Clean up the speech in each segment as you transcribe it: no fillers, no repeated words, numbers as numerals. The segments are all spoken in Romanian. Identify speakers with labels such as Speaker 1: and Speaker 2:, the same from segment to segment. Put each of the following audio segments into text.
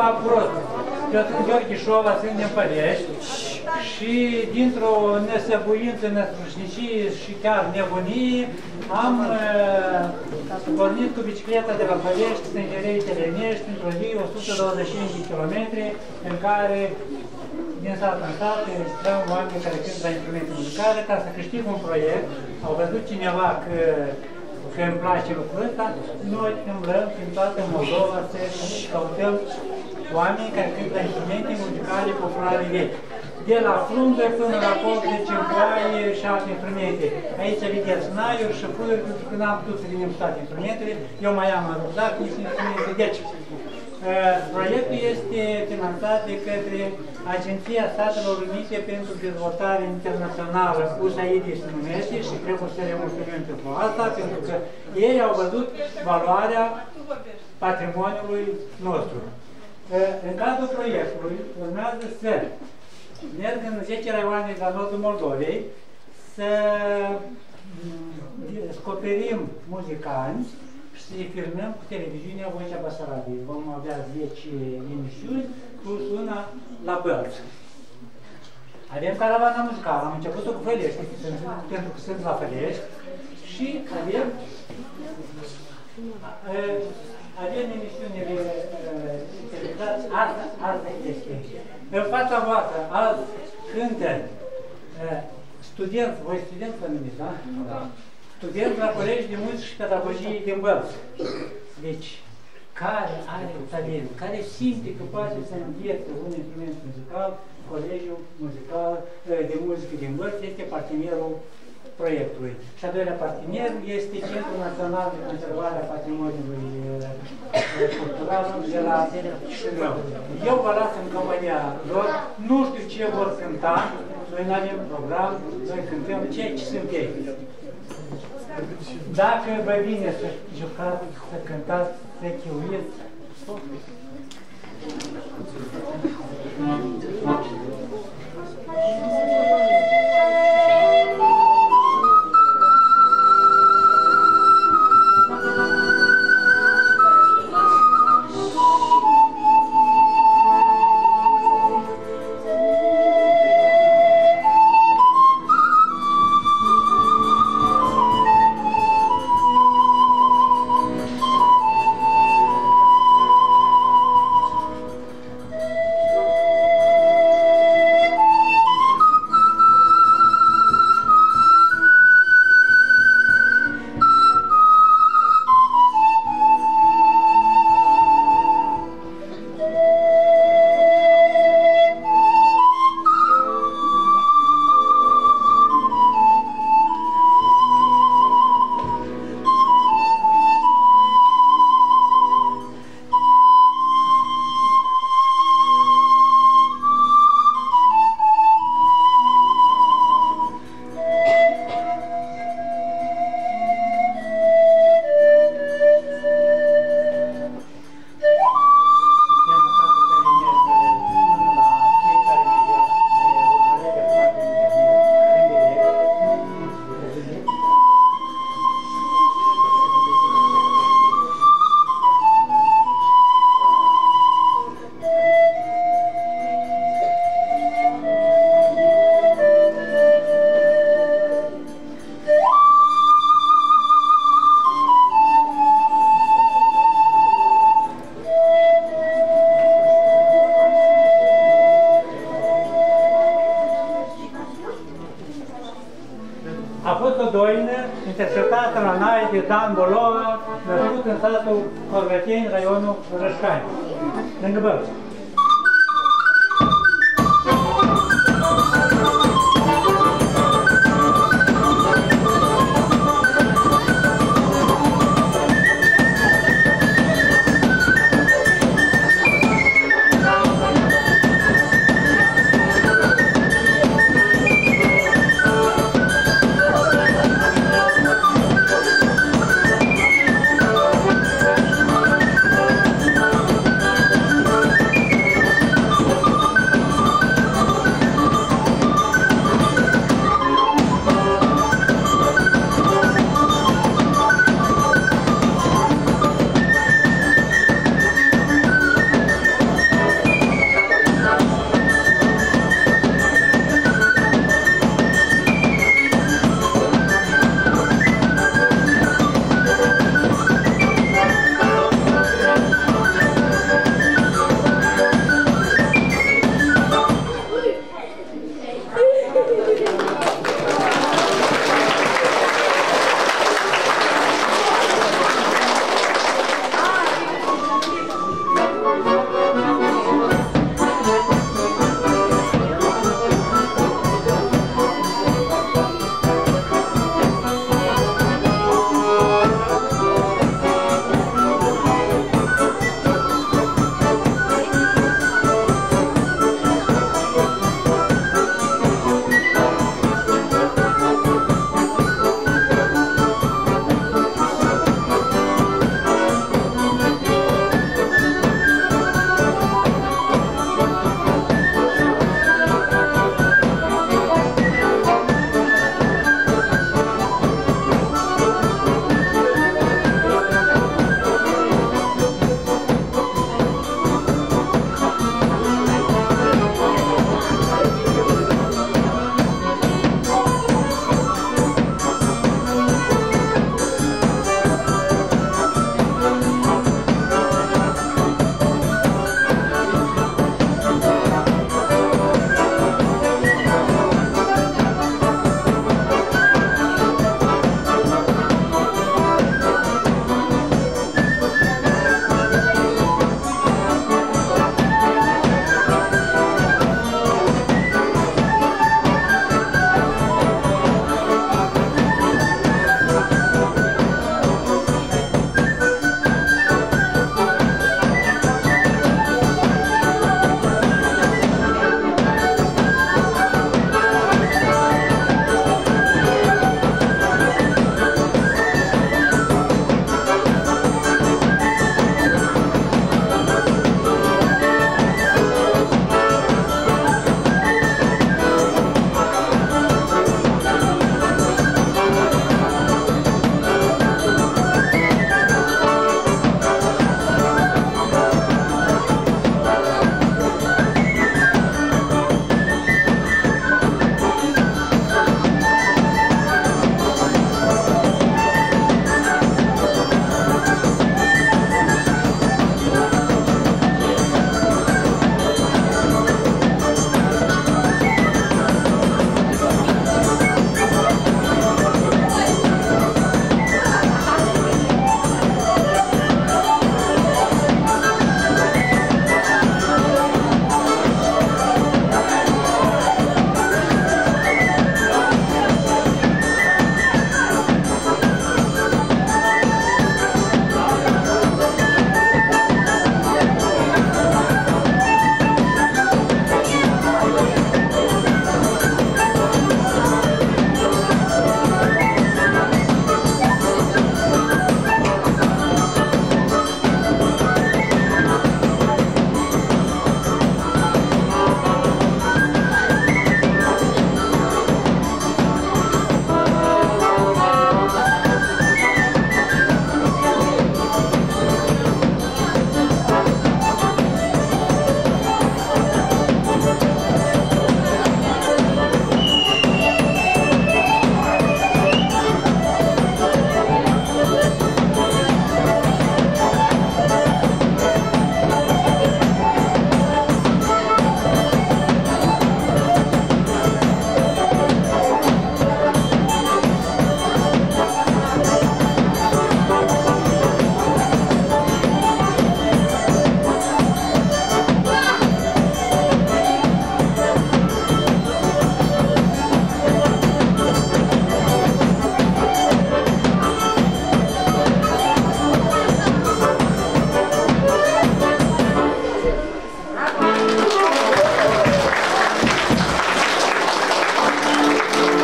Speaker 1: Prost, Piotr Gheorghe Șova, sunt din Pălești și dintr-o nesăbuință, năstrușnicie și chiar nebunie, am pornit cu bicicleta de la Pălești, Stângerei Telenești, într-o zi 125 de km, în care din sat în sat înregistrăm oameni care cântă la instrumente muzicale ca să câștig un proiect. Au văzut cineva că îmi place lucrul ăsta, noi umblăm prin toată Moldova să căutăm oameni care cântă la instrumente muzicale populare vechi. De la frunză până la cop de cimpoaie și alte instrumente. Aici vedeți naiuri și fuluri, pentru că n-am putut să venim cu toate instrumentele. Eu mai am în rucsac niște instrumente. Deci, proiectul este finanțat de către Agenția Statelor Unite pentru Dezvoltare Internațională, USAID se numește, și trebuie să le mulțumim pentru asta, pentru că ei au văzut valoarea patrimoniului nostru. În cadrul proiectului urmează să merg în 10 raioane de la nordul Moldovei, să descoperim muzicanți și să-i filmăm cu televiziunea Vocea Basarabiei. Vom avea 10 emisiuni plus una la Bălți. Avem caravana muzicală, am început-o cu Fălești, pentru că sunt la Fălești, și avem emisiunile televizați. Asta este. În fața voastră, azi cântă studenți, voi studenți vă numiți, da? Da. Studenți la Colegiul de Muzică și Pedagogie din Bălți. Deci, care are talent, care simte că poate să învețe un instrument muzical, Colegiul Muzical de Muzică din Bălți este partenerul proiectului. Și al doilea partener este Centrul Național de Conservare a Patrimoniului Cultural de la Chișinău. Eu vă las în compania lor, nu știu ce vor cânta, noi nu avem program, noi cântăm ceea ce sunt ei. Dacă vă vine să jucați, să cântați, să chiuiți, interpretată la Naie de Dan Bolova, născut în satul Corveteni, raionul Rășcani, lângă Bălți.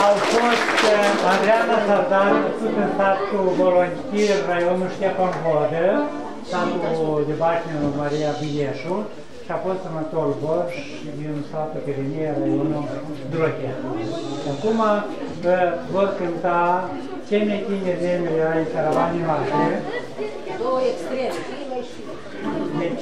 Speaker 1: au fost Adriana Sardar, născut în satul Volontir, raionul Ștefan Vodă, satul de Bacinul Maria Bieșu, și a fost Anatol Borș din satul Perinie, raionul Drochea. Acum vor cânta cei mai tineri membri ai caravanii noastre.
Speaker 2: Două extreme.
Speaker 1: Deci,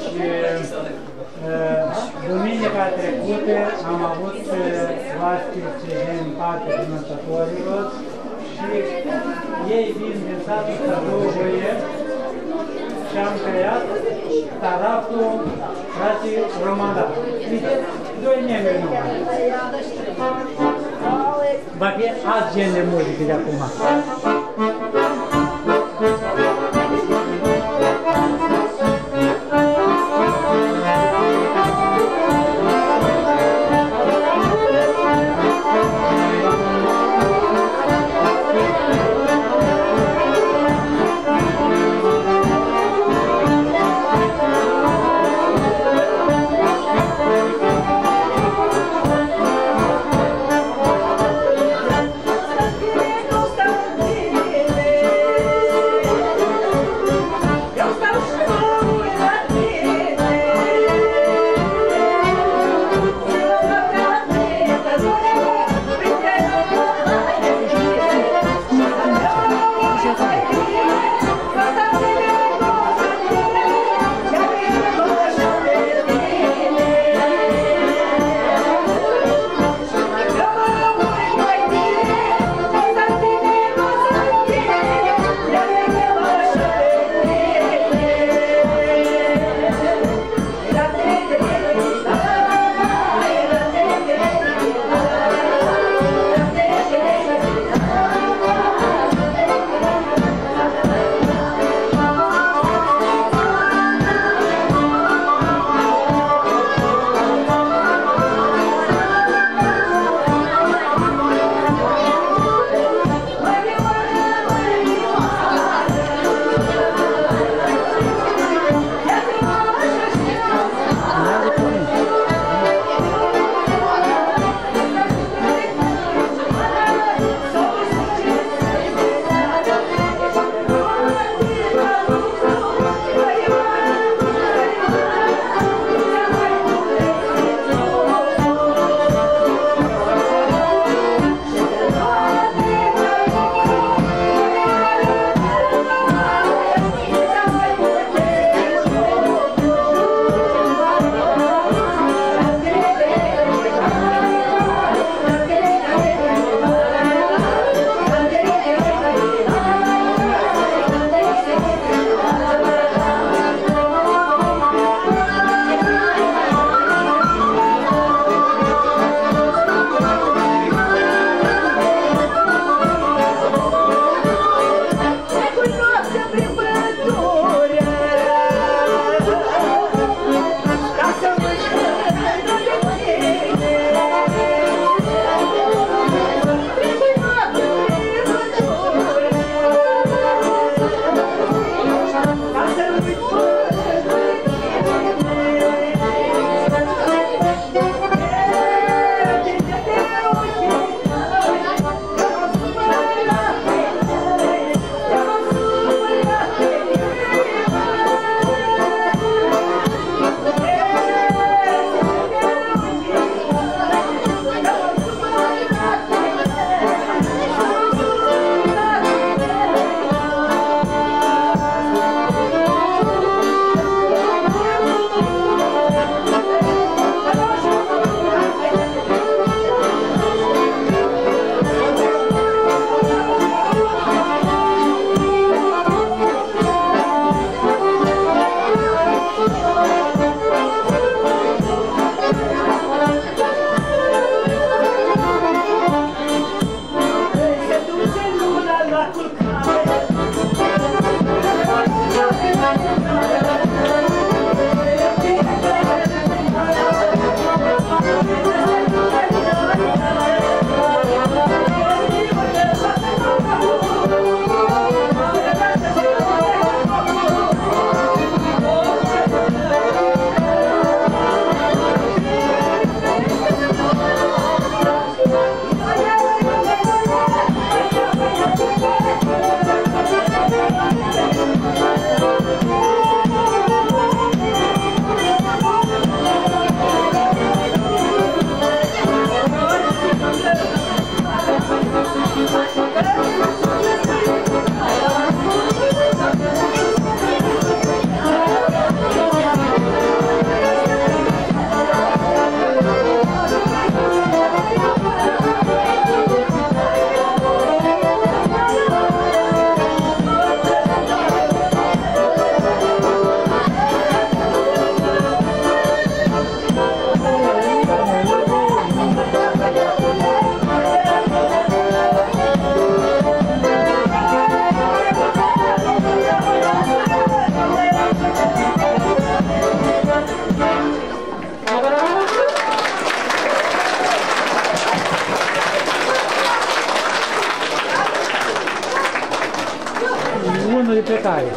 Speaker 1: duminica trecută am avut oaspeți din partea finanțatorilor și ei vin din satul Săruvoie și am creat taraful frații Romana. Doi membri numai. Va fi alt gen de muzică de acum.
Speaker 2: Nostalgia
Speaker 1: de plecare.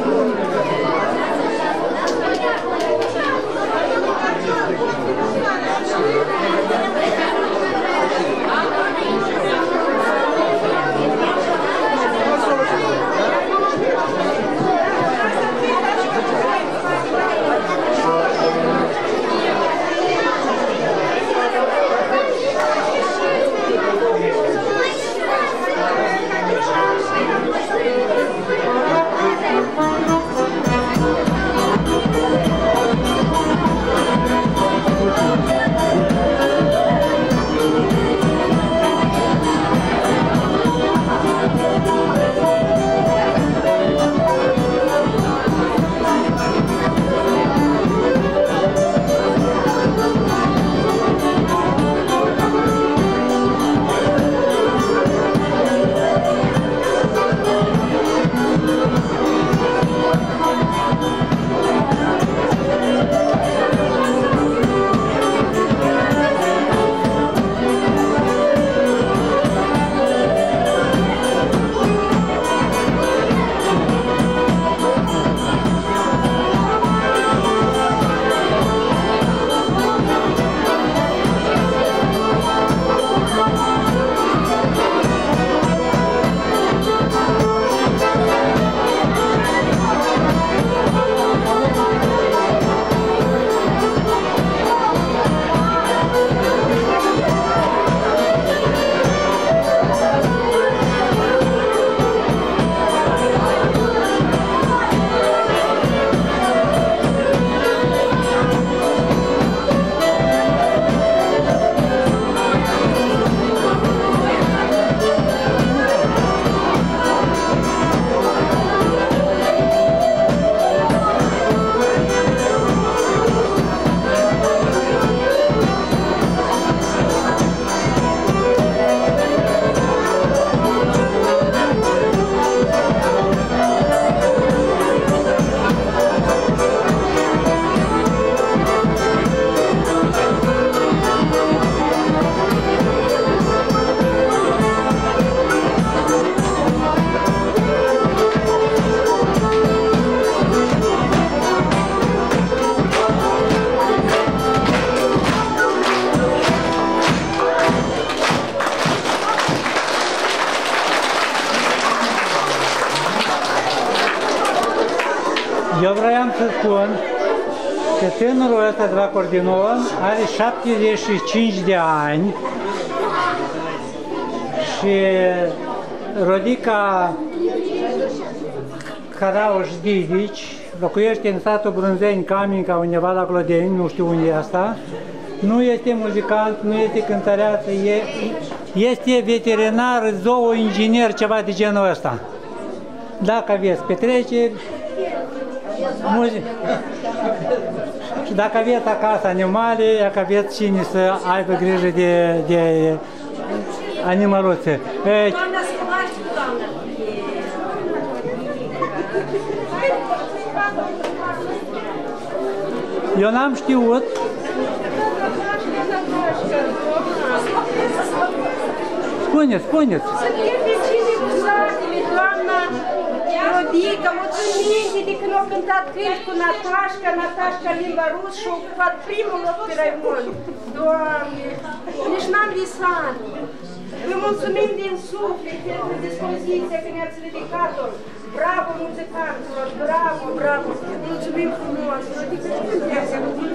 Speaker 1: Eu vreau să spun că tânărul ăsta de la Cordinon are 75 de ani și Rodica Carauș Didici locuiește în satul Brânzeni, Caminca, undeva la Clodeni, nu știu unde e asta. Nu este muzicant, nu este cântăreață, este veterinar, zooinginer, ceva de genul ăsta. Dacă aveți petreceri, și dacă aveți acasă animale, dacă aveți cine să aibă grijă de animăluțe. Eu n-am știut. Spuneți.
Speaker 3: Suntem vecini cu satele, doamna Rodica, mulțumim de când a cântat cânt cu Natașca limba rus și a ocupat primul loc pe Raimond. Doamne, nici n-am visat. Vă mulțumim din suflet pentru dispoziția că ne-ați ridicat-o. Bravo, muzicanților, bravo. Mulțumim frumos. Rodica, ce întreabă?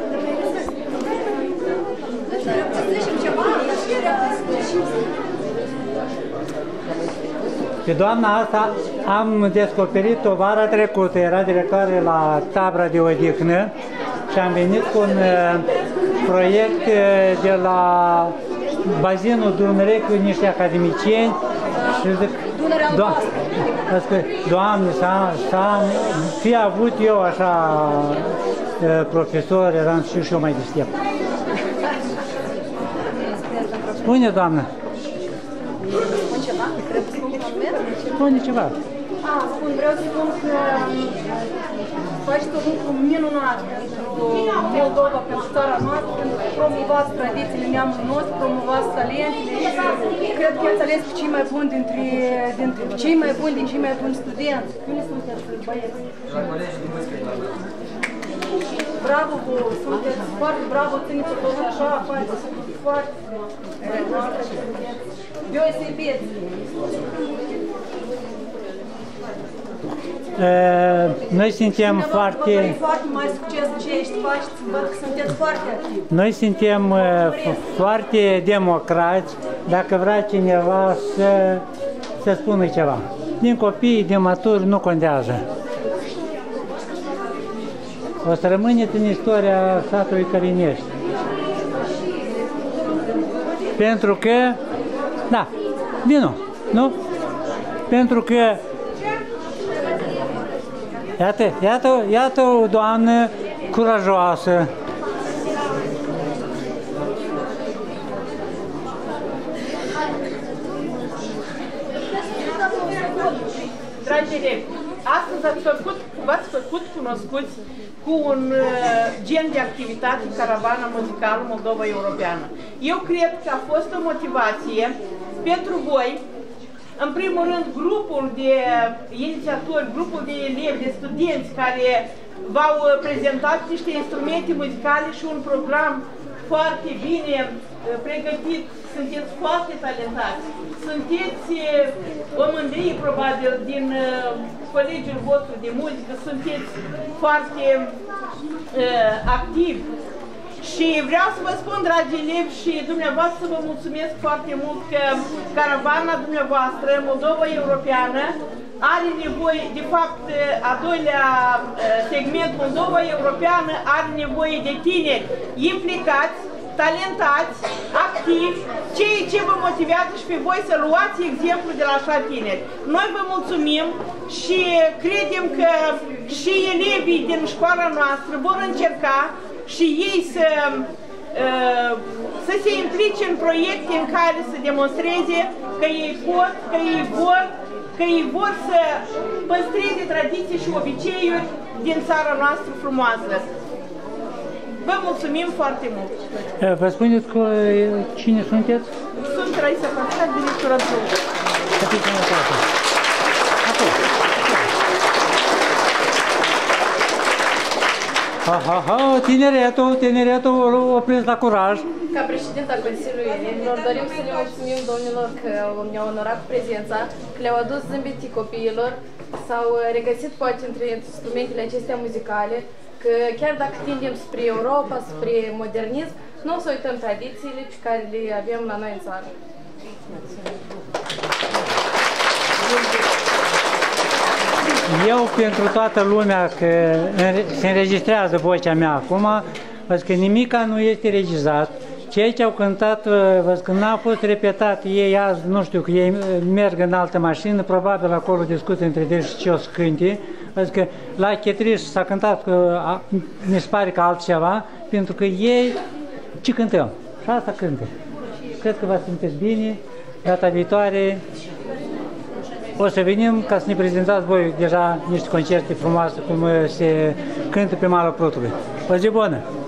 Speaker 1: Pe doamna asta am descoperit-o vara trecută, era directoare la tabra de odihnă și am venit cu un proiect de la bazinul Dunăre cu niște academicieni și zic, Doamne, să fi avut eu așa profesor, eram și eu mai deștept. Spune, doamnă.
Speaker 2: Spun ceva? Trebuie să spun concret?
Speaker 1: Spune ceva.
Speaker 3: Vreau să spun că faceți un lucru minunat pentru Moldova, pentru țara noastră, pentru promovați tradițiile neamului nostru, promovați talentele și cred că ați ales pe cei mai buni dintre cei mai buni din cei mai buni studenți. Unde sunteți, băieți? Bravo vouă, sunteți foarte bravo, țineți-o tot așa, faceți foarte deosebiți.
Speaker 1: Noi suntem foarte...
Speaker 3: foarte mai succes ce ești faceți, văd că sunteți foarte activi.
Speaker 1: Noi suntem foarte democrați, dacă vrea cineva să spună ceva. Din copii, din maturi, nu contează. O să rămâneți în istoria satului Călinești. Pentru că, da, vino, nu? Pentru că, iată o doamnă curajoasă.
Speaker 4: Dragi elevi, astăzi v-ați făcut cunoscuți cu un gen de activitate, caravana muzicală Moldova Europeană. Eu cred că a fost o motivație pentru voi, în primul rând, grupul de inițiatori, grupul de elevi, de studenți care v-au prezentat niște instrumente muzicale și un program foarte bine pregătit. Sunteți foarte talentați. Sunteți o mândrie, probabil, din colegiul vostru de muzică. Sunteți foarte activi. Și vreau să vă spun, dragi elevi, și dumneavoastră să vă mulțumesc foarte mult că caravana dumneavoastră, Moldova Europeană, are nevoie, de fapt, a doilea segment, Moldova Europeană, are nevoie de tineri implicați, talentați, activi, ceea ce vă motivează și pe voi să luați exemplu de la așa tineri. Noi vă mulțumim și credem că și elevii din școala noastră vor încerca și ei să se implice în proiecte în care să demonstreze că ei pot, că ei vor să păstreze tradiții și obiceiuri din țara noastră frumoasă. Vă mulțumim foarte mult!
Speaker 1: Vă spuneți cu cine sunteți?
Speaker 4: Sunt Raisa Pașca, directora Zău.
Speaker 1: Să fiți sănătoase! Acolo! Tineretul opresc la curaj.
Speaker 2: Ca președinta Consiliului Elevilor, dorim să le mulțumim domnilor că ne-au onorat cu prezența, că le-au adus zâmbetii copiilor, s-au regăsit poate între instrumentele acestea muzicale, că chiar dacă tindem spre Europa, spre modernism, nu o să uităm tradițiile pe care le avem la noi în țară.
Speaker 1: Eu, pentru toată lumea, că se înregistrează vocea mea acum, văd că nimica nu este regizat. Cei ce au cântat, văd că n-a fost repetat, ei azi, nu știu, că ei merg în altă mașină, probabil acolo discută între ei și ce o să cânte. Văd că la Chetriș s-a cântat, mi se pare că altceva, pentru că ei, ce cântăm? Și asta cântă. Cred că vă simțiți bine, data viitoare o să venim ca să ne prezentați voi deja niște concerte frumoase cum se cântă pe malul Prutului. O zi bună!